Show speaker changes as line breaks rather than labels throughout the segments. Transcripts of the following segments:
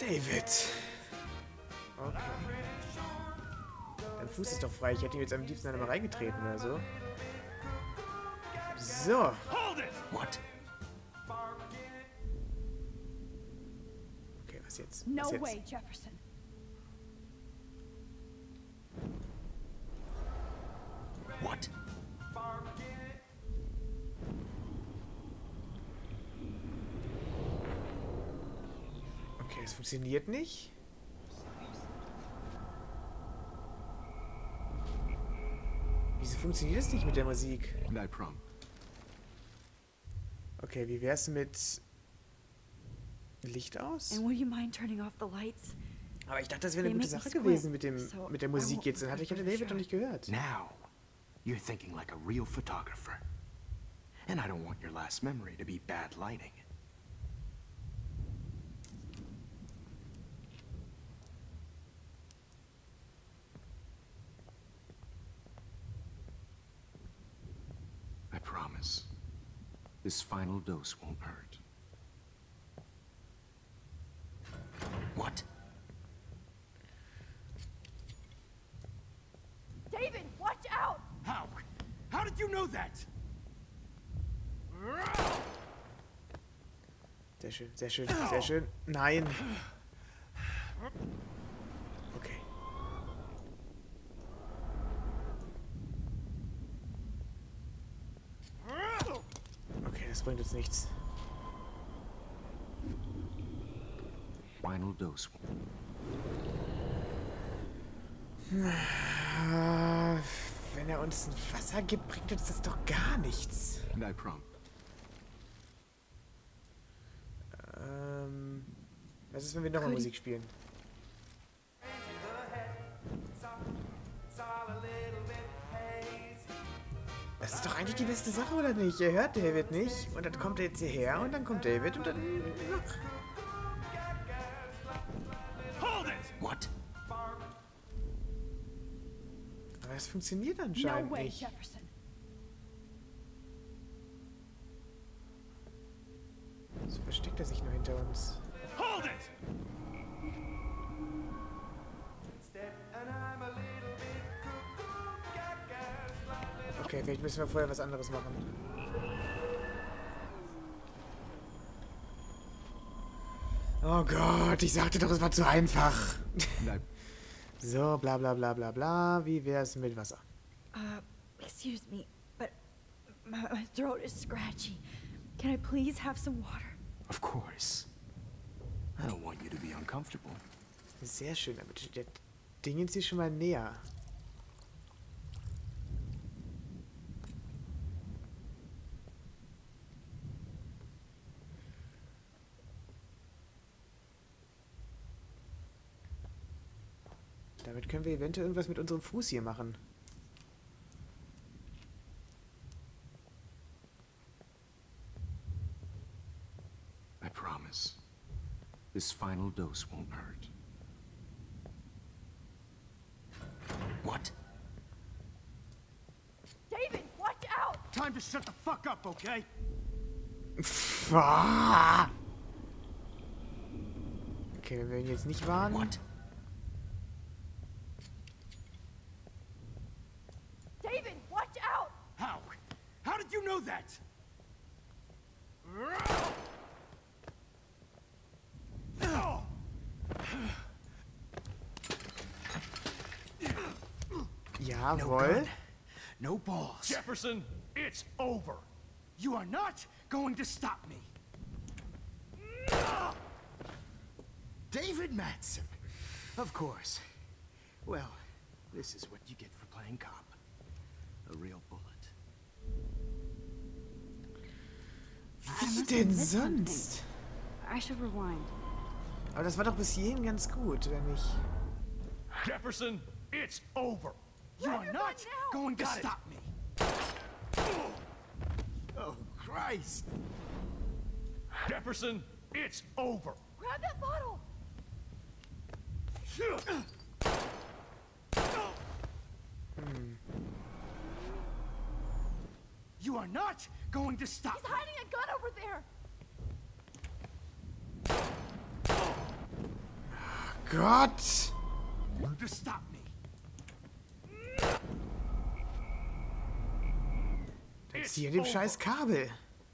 David. Okay. Dein Fuß ist doch frei. Ich hätte ihn jetzt am liebsten einmal reingetreten oder so. So.
What?
Okay, was jetzt?
No
Was jetzt?
way, Jefferson.
What?
Okay, es funktioniert nicht. Wieso funktioniert es nicht mit der Musik?
No problem.
Okay, wie wär's mit Licht aus?
And will you mind turning off the lights?
Aber ich dachte, das wäre eine
They
gute
make me
Sache
squint,
gewesen
so
mit der
I
Musik
won't
jetzt. Dann hatte ich
fall
ja
for the
David noch
shot.
nicht gehört.
Now, you're thinking like a real photographer. And I don't want your last memory to be bad lighting. I promise, this final dose won't hurt. What?
David, watch out!
How? How did you know that?
Sehr schön, sehr schön, sehr schön. Nein. Okay. Okay, das bringt jetzt nichts.
Final dose.
Wenn er uns ein Wasser gibt, bringt uns das doch gar nichts.
No problem.
Was ist, wenn wir nochmal Musik spielen? Das ist doch eigentlich die beste Sache, oder nicht? Ihr hört David nicht. Und dann kommt er jetzt hierher und dann kommt David und dann...
What?
Aber es funktioniert
No
anscheinend
way,
nicht.
Jefferson.
So versteckt er sich nur hinter uns. Okay, vielleicht müssen wir vorher was anderes machen. Oh Gott, ich sagte doch, es war zu einfach.
No.
So, bla bla bla bla bla. Wie wär's mit Wasser?
Excuse me, but my throat is scratchy. Can I please have some water?
Of course. I don't want you to be uncomfortable.
Sehr schön, damit der Dingens hier schon mal näher. Damit können wir eventuell irgendwas mit unserem Fuß hier machen.
I promise. This final dose won't hurt. What?
David, watch out!
Time to shut the fuck up, okay?
Ah! Okay, wenn wir ihn jetzt nicht warnen.
What?
David, watch out!
How? How did you know that?
Jawohl.
No balls.
Jefferson, it's over. You are not going to stop me.
David Madsen. Of course. Well, this is what you get for playing cop. A real bullet.
Wie denn sonst?
I should rewind.
Aber das war doch bis hierhin ganz gut, wenn ich...
Jefferson, it's over. You are not going to stop me.
Oh, Christ.
Jefferson, it's over.
Grab that bottle!
You are not going to stop
He's
me.
hiding a gun over there!
Gott!
To stop me.
Dann ziehe dem scheiß Kabel.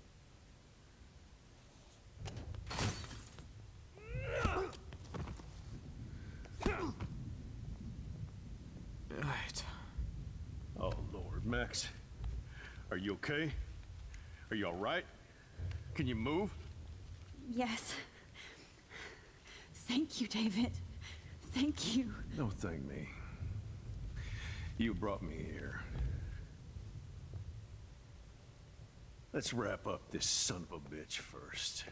Alter.
Oh, Lord, Max. Are you okay? Are you all right? Can you move?
Yes. Thank you, David. Thank you.
Don't thank me. You brought me here. Let's wrap up this son of a bitch first.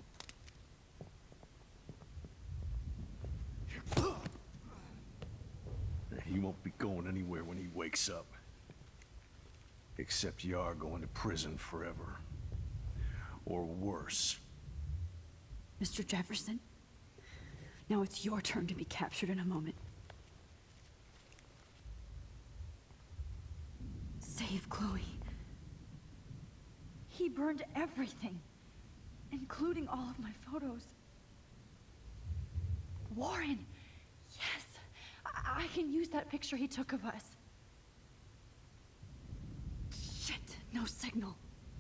He won't be going anywhere when he wakes up. Except you are going to prison forever. Or worse.
Mr. Jefferson, now it's your turn to be captured in a moment. Save Chloe. He burned everything, including all of my photos. Warren, yes, I can use that picture he took of us. Shit, no signal.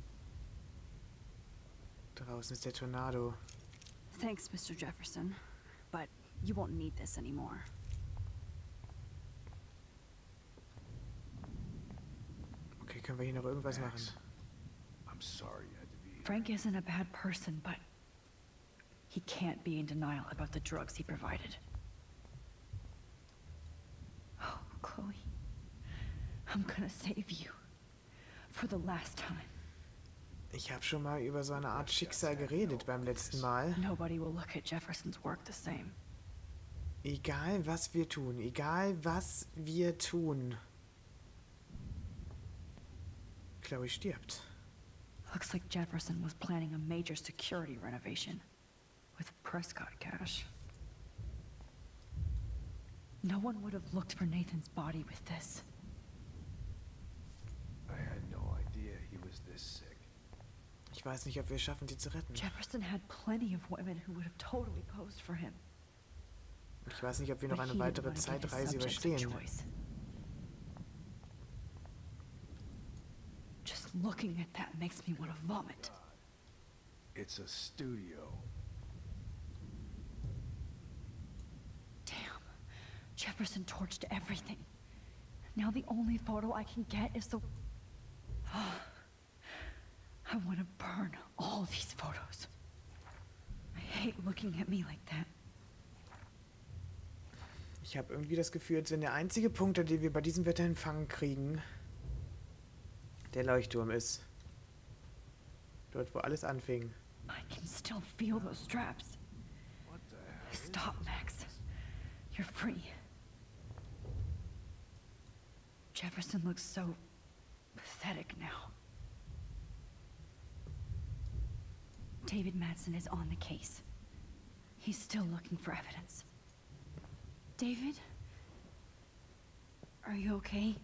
Draußen ist der Tornado.
Thanks, Mr. Jefferson, but you won't need this anymore.
Okay, können wir hier noch irgendwas machen?
I'm sorry you had to be...
Frank isn't a bad person, but he can't be in denial about the drugs he provided. Oh, Chloe, I'm gonna save you for the last time.
Ich habe schon mal über so eine Art Schicksal geredet beim letzten Mal.
Nobody will look at Jefferson's work the same.
Egal was wir tun, egal was wir tun. Chloe stirbt.
Looks like Jefferson was planning a major security renovation with Prescott cash. No one would have looked for Nathan's body with this.
I had no idea he was this sick.
Ich weiß nicht, ob wir es schaffen, sie zu retten.
Jefferson had plenty of women who would have totally posed for him.
Ich weiß nicht, ob wir noch
But
eine
he didn't
weitere
want to give his
Zeitreise
subjects a
überstehen.
choice. Just looking at that makes me want to vomit.
It's a studio.
Damn. Jefferson torched everything. Now the only photo I can get is the... I want to burn all these photos. I hate looking at me like that.
Ich habe irgendwie das Gefühl, als wenn der einzige Punkt, an dem wir bei diesem Wetter Empfang kriegen, der Leuchtturm ist. Dort, wo alles anfing.
I can still feel those straps.
What the hell?
Stop, Max. You're free. Jefferson looks so pathetic now. David Madsen is on the case. He's still looking for evidence. David? Are you okay?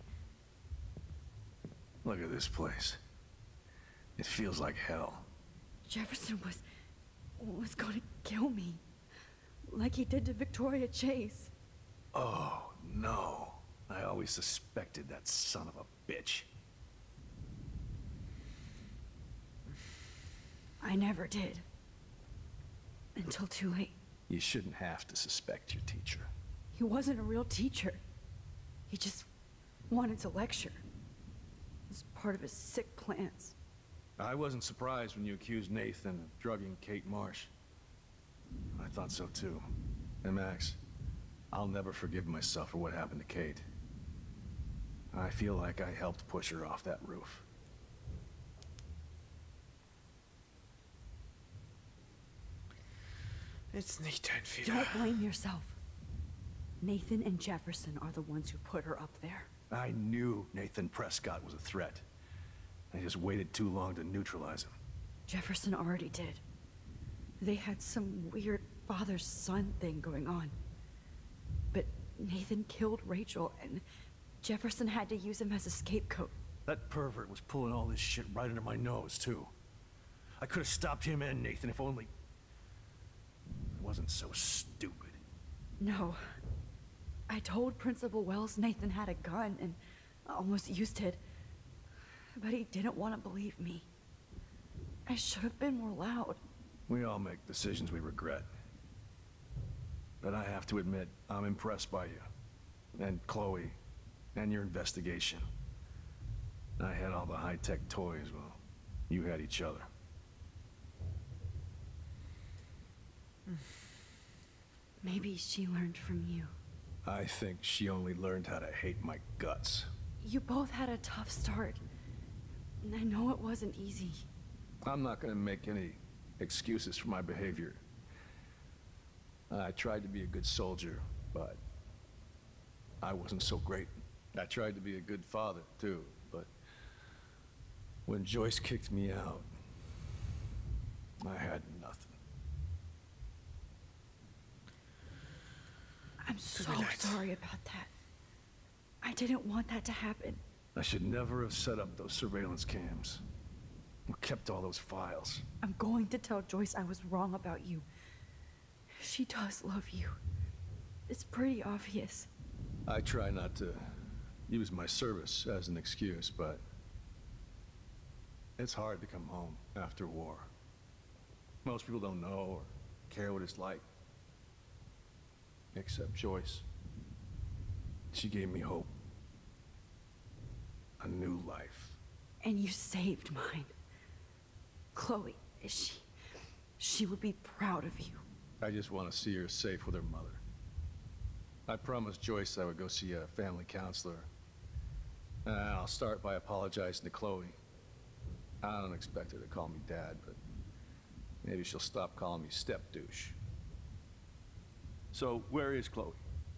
Look at this place. It feels like hell.
Jefferson was going to kill me. Like he did to Victoria Chase.
Oh, no. I always suspected that son of a bitch.
I never did. Until too late.
You shouldn't have to suspect your teacher.
He wasn't a real teacher. He just wanted to lecture. It was part of his sick plans.
I wasn't surprised when you accused Nathan of drugging Kate Marsh. I thought so too. And Max, I'll never forgive myself for what happened to Kate. I feel like I helped push her off that roof.
Ist nicht dein Fehler.
Don't blame yourself. Nathan and Jefferson are the ones who put her up there.
I knew Nathan Prescott was a threat. I just waited too long to neutralize him.
Jefferson already did. They had some weird father-son thing going on. But Nathan killed Rachel, and Jefferson had to use him as a scapegoat.
That pervert was pulling all this shit right under my nose, too. I could have stopped him and Nathan if only... I wasn't so stupid.
No. I told Principal Wells Nathan had a gun and almost used it. But he didn't want to believe me. I should have been more loud.
We all make decisions we regret. But I have to admit, I'm impressed by you. And Chloe. And your investigation. I had all the high-tech toys, well, you had each other.
Maybe she learned from you.
I think she only learned how to hate my guts.
You both had a tough start. And I know it wasn't easy.
I'm not gonna make any excuses for my behavior. I tried to be a good soldier, but I wasn't so great. I tried to be a good father, too, but when Joyce kicked me out, I had nothing.
I'm so sorry about that. I didn't want that to happen.
I should never have set up those surveillance cams. Or kept all those files.
I'm going to tell Joyce I was wrong about you. She does love you. It's pretty obvious.
I try not to use my service as an excuse, but it's hard to come home after war. Most people don't know or care what it's like. Except Joyce. She gave me hope. A new life.
And you saved mine. Chloe, she would be proud of you.
I just want to see her safe with her mother. I promised Joyce I would go see a family counselor. And I'll start by apologizing to Chloe. I don't expect her to call me Dad, but maybe she'll stop calling me step-douche. So, where is Chloe?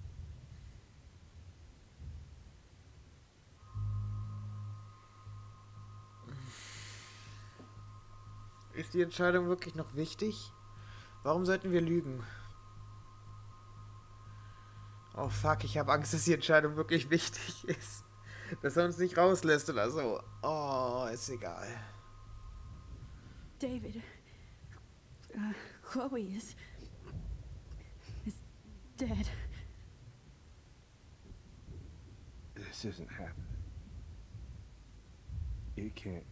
Ist die Entscheidung wirklich noch wichtig? Warum sollten wir lügen? Oh fuck, ich habe Angst, dass die Entscheidung wirklich wichtig ist. Dass er uns nicht rauslässt oder so. Oh, ist egal.
David, Chloe is dead.
This isn't happening. It can't.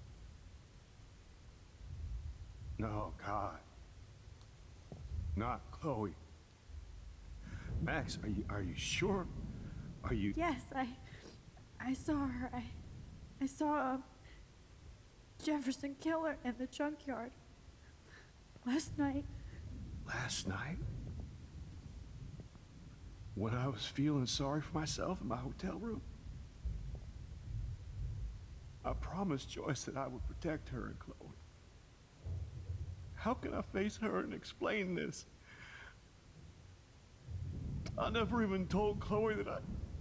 No, God. Not Chloe. Max, are you sure? Are you...
Yes, I saw her. I saw Jefferson kill her in the junkyard. Last night.
Last night? When I was feeling sorry for myself in my hotel room? I promised Joyce that I would protect her and Chloe. How can I face her and explain this? I never even told Chloe that I...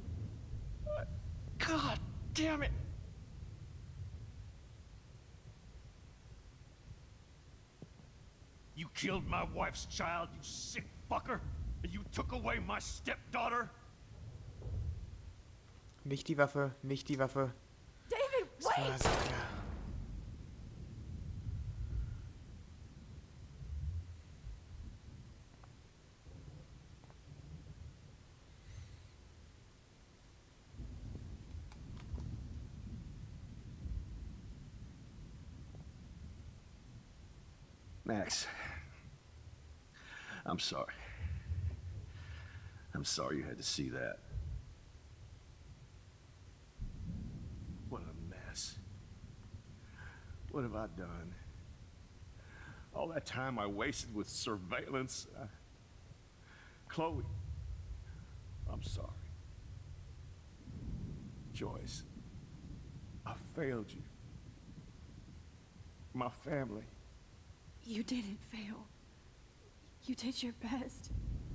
God damn it!
You killed my wife's child, you sick fucker! And you took away my stepdaughter?
Nicht die Waffe, nicht die Waffe.
David,
Das war
wait!
so klar.
Max, I'm sorry. I'm sorry you had to see that. What a mess. What have I done?
All that time I wasted with surveillance. Chloe, I'm sorry. Joyce, I failed you. My family.
You didn't fail. You did your best.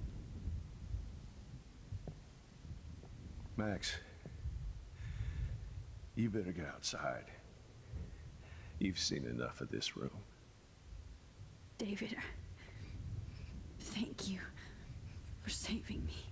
Max, you better get outside. You've seen enough of this room.
David, thank you for saving me.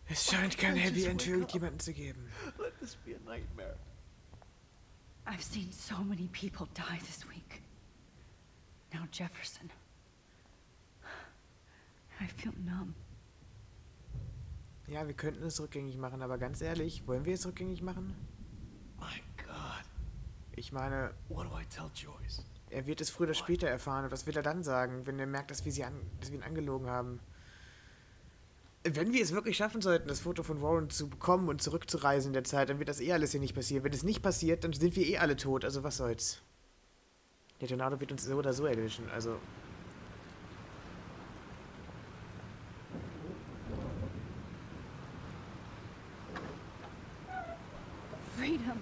Es scheint kein Happy End für irgendjemanden zu geben.
Let this be a nightmare.
I've seen so many people die this week. Now Jefferson. I feel numb.
Ja, wir könnten es rückgängig machen, aber ganz ehrlich, wollen wir es rückgängig machen?
My God.
Ich meine,
What do I tell Joyce?
er wird es früher oder später erfahren. Und was will er dann sagen, wenn er merkt, dass wir ihn angelogen haben? Wenn wir es wirklich schaffen sollten, das Foto von Warren zu bekommen und zurückzureisen in der Zeit, dann wird das alles hier nicht passieren. Wenn es nicht passiert, dann sind wir alle tot. Also was soll's. Der Tornado wird uns so oder so erwischen. Also...
Freedom.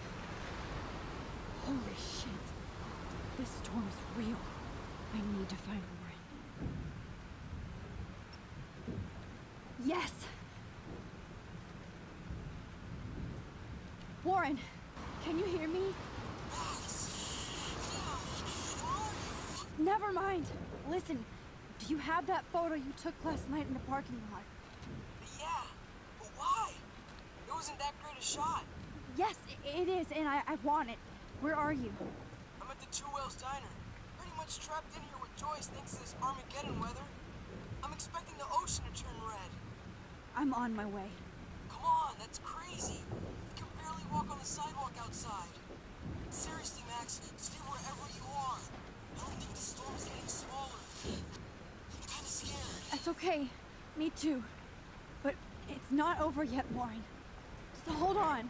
Holy shit. This storm is real. I need to find Warren. Yes! Warren, can you hear me? Never mind. Listen, do you have that photo you took last night in the parking lot?
Yeah, but why? It wasn't that great a shot.
Yes, it is, and I want it. Where are you?
I'm at the Two Whales Diner. Pretty much trapped in here with Joyce thanks to this Armageddon weather. I'm expecting the ocean to turn red.
I'm on my way.
Come on, that's crazy. You can barely walk on the sidewalk outside. Seriously, Max, stay wherever you are. I don't think the storm's getting smaller. I'm kinda scared.
That's okay. Me too. But it's not over yet, Warren. So hold on.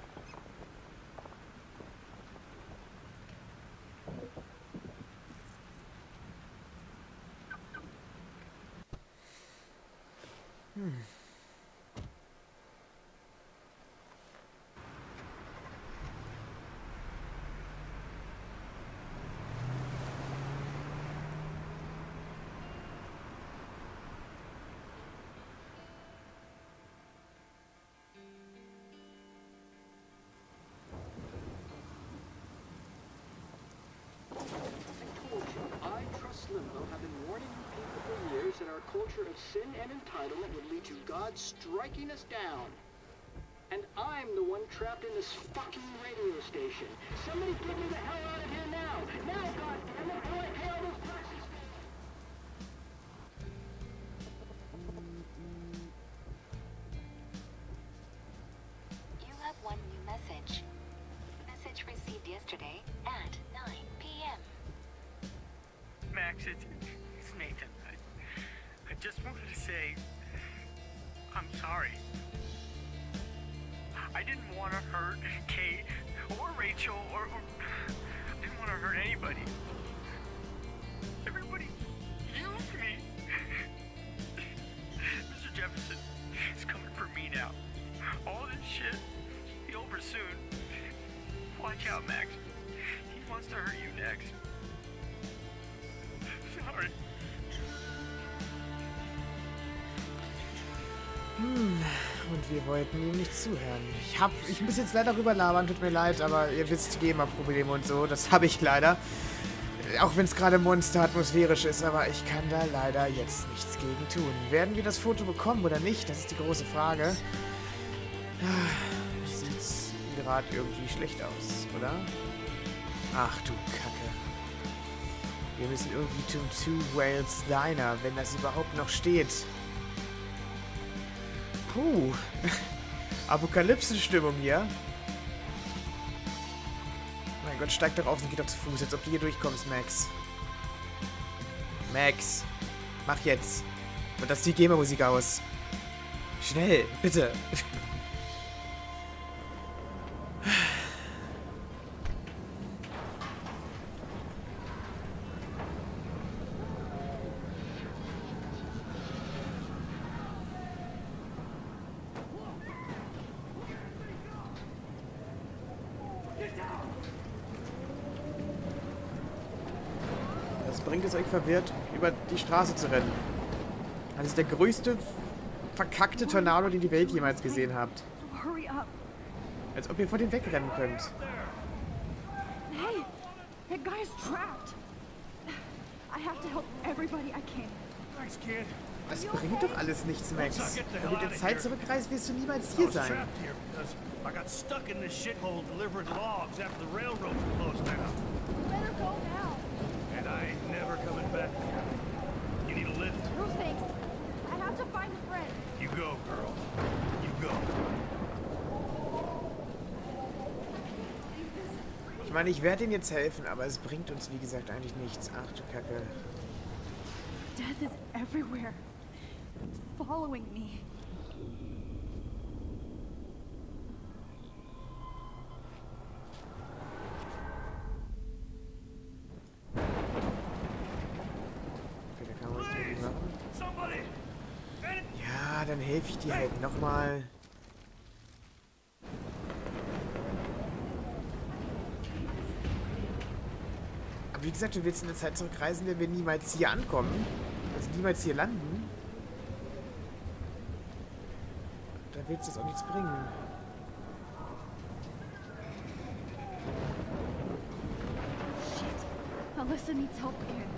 I, Trust Limbo, have been warning you people for years that our culture of sin and entitlement would lead to God striking us down. And I'm the one trapped in this fucking radio station. Somebody get me the hell out of here now! Now, goddammit, how do I pay all those taxes?
You have one new message. Message received yesterday at 9 p.m.
Max, it's Nathan. I just wanted to say I'm sorry. I didn't want to hurt Kate or Rachel or I didn't want to hurt anybody. Everybody used me. Mr. Jefferson is coming for me now. All this shit will be over soon. Watch out, Max. He wants to hurt you next. Sorry.
Und wir wollten ihm nicht zuhören. Ich muss jetzt leider rüberlabern, tut mir leid, aber ihr wisst, GEMA-Probleme und so, das habe ich leider. Auch wenn es gerade monsteratmosphärisch ist, aber ich kann da leider jetzt nichts gegen tun. Werden wir das Foto bekommen oder nicht? Das ist die große Frage. Sieht gerade irgendwie schlecht aus, oder? Ach du Kacke. Wir müssen irgendwie zum Two Whales Diner, wenn das überhaupt noch steht. Puh. Apokalypse-Stimmung hier. Mein Gott, steig doch auf und geh doch zu Fuß, als ob du hier durchkommst, Max. Max, mach jetzt. Und das die GEMA-Musik aus. Schnell, bitte. Bringt es euch verwirrt, über die Straße zu rennen. Das ist der größte verkackte Tornado, den die Welt jemals gesehen habt.
Hurry up.
Als ob ihr vor dem wegrennen könnt.
Hey, that guy's trapped. I have to help everybody I can.
Thanks, kid.
Das bringt doch alles nichts, Max. Wenn du mit der Zeit zurückreist, wirst du niemals hier sein.
I got stuck in this shithole delivering logs after the railroads were closed down.
Better go now.
And I ain't never coming back here. You need a lift?
No thanks. I have to find a friend.
You go, girl. You go.
Ich meine, ich werde ihnen jetzt helfen, aber es bringt uns, wie gesagt, eigentlich nichts. Ach du Kacke.
Death is everywhere. It's following me.
Okay, da kann man was dagegen machen. Ja, dann helfe ich dir halt nochmal. Aber wie gesagt, wenn wir jetzt in der Zeit zurückreisen, werden wir niemals hier ankommen. Also niemals hier landen. Da wird es jetzt auch nichts bringen.
Shit. Alyssa needs help again.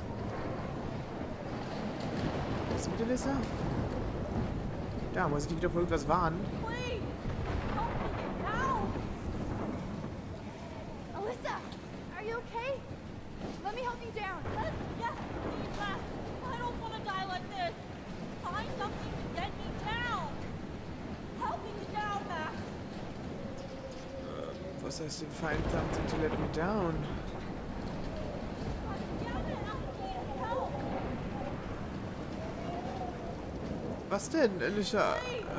Was ist mit Alyssa? Da muss ich die wieder vor irgendwas warnen.
Please, help me get down. Alyssa, are you okay? Let me help you down.
Yes, please, Max. I don't want to die like this. Find something to get me down. Help me get down, Max.
Was heißt denn find something to let me down? Was denn, Alicia?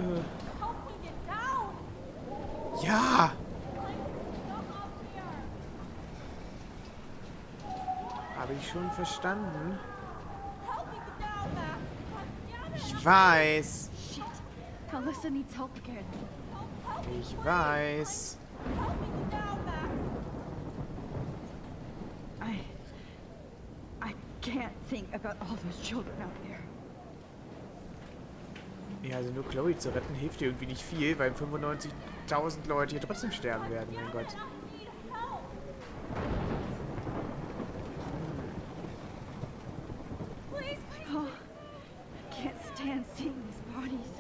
Ja! Habe ich schon verstanden. Ich weiß.
Shit. Alyssa needs help again.
Ich weiß.
I can't think about all those children out there.
Ja, also nur Chloe zu retten hilft dir irgendwie nicht viel, weil 95.000 Leute hier trotzdem sterben werden, mein Gott.
Oh, I can't stand seeing these bodies.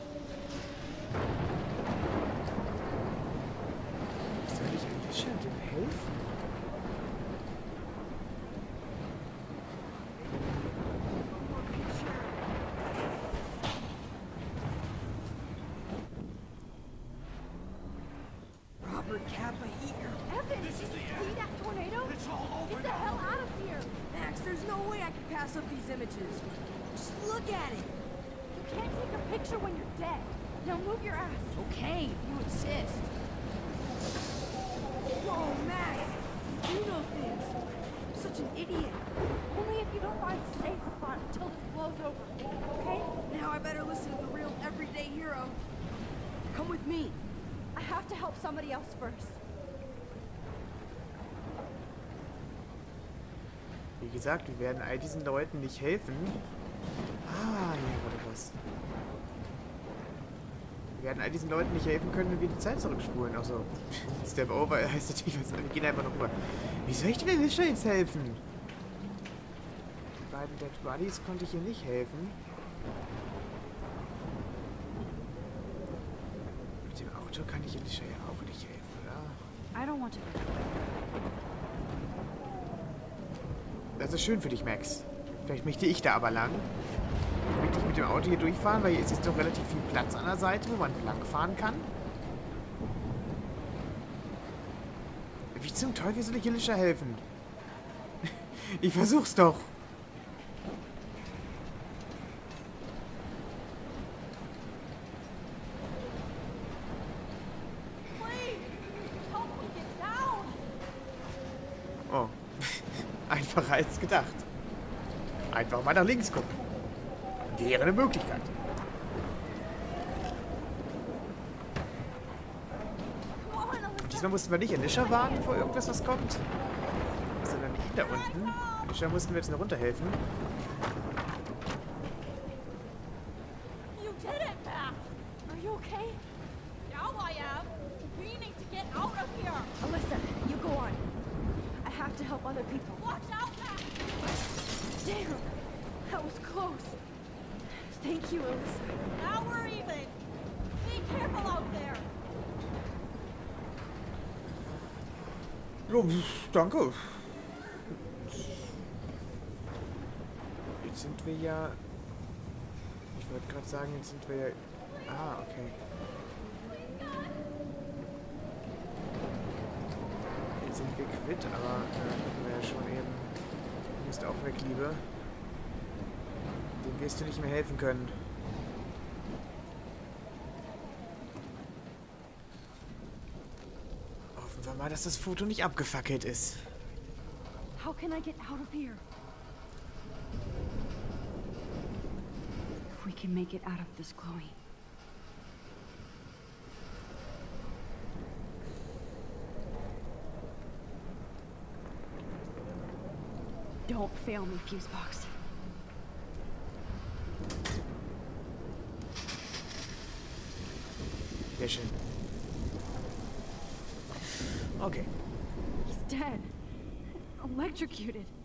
Soll ich Alicia dem helfen?
Up these images. Just look at it.
You can't take a picture when you're dead. Now move your ass.
Okay, if you insist. Whoa, Max! You know things. I'm such an idiot.
Only if you don't find a safe spot until this blows over. Okay?
Now I better listen to the real everyday hero. Come with me.
I have to help somebody else first.
Wie gesagt, wir werden all diesen Leuten nicht helfen. Ah, hier wurde was. Wir werden all diesen Leuten nicht helfen können, wenn wir die Zeit zurückspulen. Auch so. Step over heißt natürlich was. Wir gehen einfach noch rüber. Wie soll ich denn Alicia jetzt helfen? Den beiden Dead Buddies konnte ich ihr nicht helfen. Mit dem Auto kann ich Alicia ja auch nicht helfen, oder?
I don't want to.
Das ist schön für dich, Max. Vielleicht möchte ich da aber lang. Möchte ich mit dem Auto hier durchfahren, weil hier ist jetzt doch relativ viel Platz an der Seite, wo man lang fahren kann. Wie zum Teufel soll ich Alicia helfen? Ich versuch's doch. Oh. Einfacher als gedacht. Einfach mal nach links gucken. Wäre eine Möglichkeit. Und diesmal mussten wir nicht Alicia warten, vor irgendwas was kommt. Sondern ihn da unten. Alicia mussten wir jetzt noch runterhelfen.
You did it, Max! Are you okay? Now I am. We need to get out of here.
Alyssa, you go on. I have to help other people.
Watch out, Max!
Damn! That was close. Thank you, Elisa.
Now we're even. Be careful out there.
Jo, danke. Jetzt sind wir ja... Ich wollte gerade sagen, jetzt sind wir ja... Ah, okay. Jetzt sind wir quitt, aber hatten wir ja schon eben. Du bist auch weg, Liebe. Dem wirst du nicht mehr helfen können. Hoffen wir mal, dass das Foto nicht abgefackelt ist.
How can I get out of here? If we can make it out of this, Chloe. Don't fail me, Fusebox.
Sehr schön. Okay.
He's dead. Electrocuted.